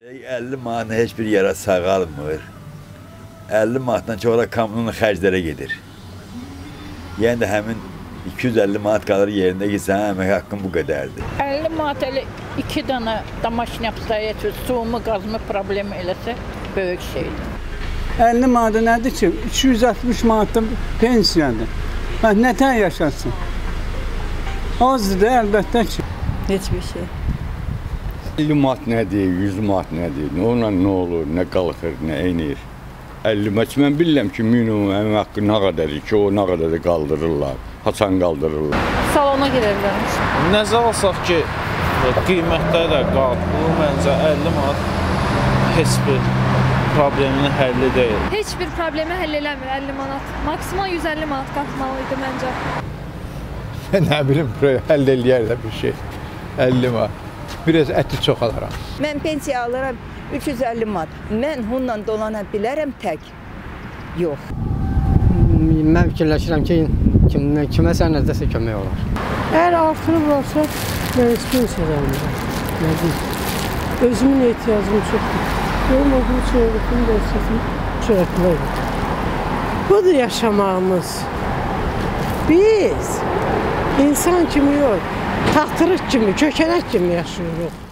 50 manat heç bir yere sağalmır. 50 manatdan çox da kommunal xərclərə gedir. Yəni də həmin 250 manat qalır yerində ki, sənin əmək haqqın bu qədərdir. 50 manat elə 2 dənə damaşın yapsayət, suumu, qazımı problem eləsə böyük şeydir. 50 manat nədir ki? 260 manatda pensiyadır. Nətən yaşasın? Azdır da əlbəttə ki. Hiçbir şey. 50 manat nədir, 100 manat nədir, onunla nə olur, nə qalxır, nə eynir. 50 manat, mən bilirəm ki, minimum əmək haqqı nə qədərdir ki, o nə qədər qaldırırlar, haçan qaldırırlar. Salona girərlərmiş. Nəzər alsaq ki, qiymətlər də qalxır, məncə 50 manat heç bir problemin həlli deyil. Heç bir problemi həll eləmir 50 manat. Maksimal 150 manat qalxmalıydı məncə. Nə bilim, həll eləyər də bir şey. 50 manat. Biraz əti çox alaram. Mən pensiya alıram 350 manat. Mən bununla dolana bilərəm tək. Yox. Mən fikirləşirəm ki, kiməsə nəzəsə kömək olar. Əgər artırırlarsa, mən heç pensiya almayacam. Nə deyim? Özümün ehtiyacım çoxdur. Benim oğlum çevrətin dəhsətin çörəklər. Budur yaşamağımız. Biz insan kimi yox, taxtırıq kimi, kökələk kimi yaşayırıq.